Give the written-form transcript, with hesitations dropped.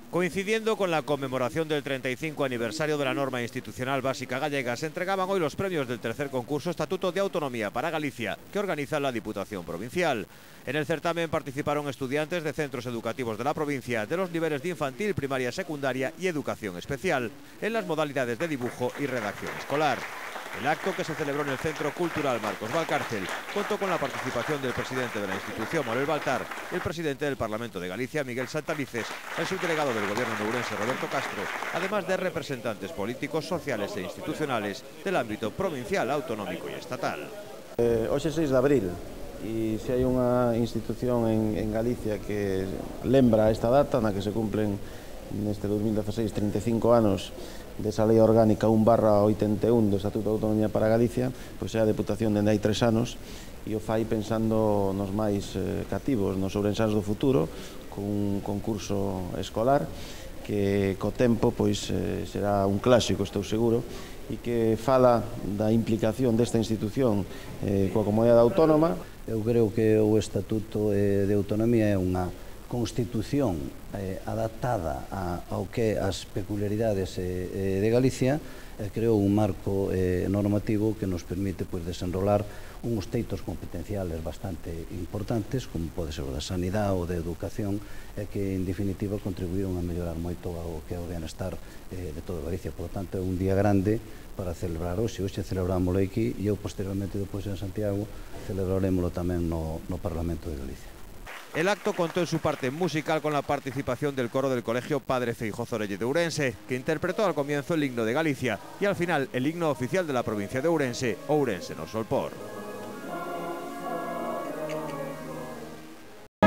Coincidiendo con la conmemoración del 35 aniversario de la norma institucional básica gallega, se entregaban hoy los premios del tercer concurso Estatuto de Autonomía para Galicia, que organiza la Diputación Provincial. En el certamen participaron estudiantes de centros educativos de la provincia, de los niveles de infantil, primaria, secundaria y educación especial, en las modalidades de dibujo y redacción escolar. El acto, que se celebró en el Centro Cultural Marcos Valcárcel, contó con la participación del presidente de la institución, Manuel Baltar, y el presidente del Parlamento de Galicia, Miguel Santalices, el subdelegado del Gobierno de Ourense, Roberto Castro, además de representantes políticos, sociales e institucionales del ámbito provincial, autonómico y estatal. Hoxe 6 de abril, e se hai unha institución en Galicia que lembra esta data, na que se cumplen neste 2016 35 anos desa lei orgánica 1/81 do Estatuto de Autonomía para Galicia, pois é a Deputación dende hai 3 anos e o fai pensando nos máis cativos, nos ourensáns do futuro, con un concurso escolar que co tempo pois será un clásico, estou seguro, e que fala da implicación desta institución coa comunidade autónoma. Eu creo que o Estatuto de Autonomía é unha Constitución adaptada ao que as peculiaridades de Galicia, creou un marco normativo que nos permite desenrolar uns teitos competenciales bastante importantes, como pode ser o da sanidade ou da educación, que en definitiva contribuíron a mellorar moito o que é o benestar de toda Galicia. Por lo tanto, é un día grande para celebrar hoxe. Hoxe celebrámoslo aquí e eu posteriormente, depois en Santiago, celebraremoslo tamén no Parlamento de Galicia. El acto contó en su parte musical con la participación del coro del Colegio Padre Feijóo Zorelle de Ourense, que interpretó al comienzo el himno de Galicia y al final el himno oficial de la provincia de Ourense, Ourense no Solpor.